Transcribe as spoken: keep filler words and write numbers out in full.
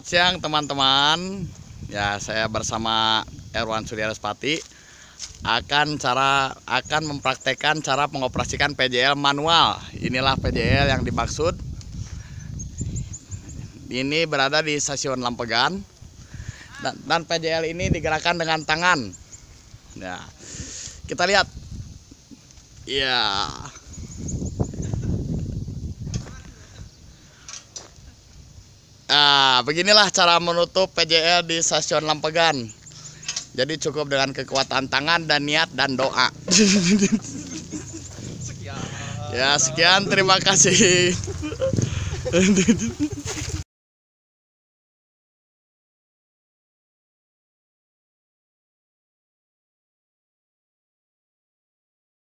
Selamat siang teman-teman. Ya, saya bersama Erwan Suryaraspati akan cara akan mempraktekkan cara mengoperasikan P J L manual. Inilah P J L yang dimaksud. Ini berada di stasiun Lampegan dan, dan P J L ini digerakkan dengan tangan. Ya, kita lihat. Ya. Nah, beginilah cara menutup P J L di stasiun Lampegan. Jadi cukup dengan kekuatan tangan dan niat dan doa. Ya, sekian, terima kasih.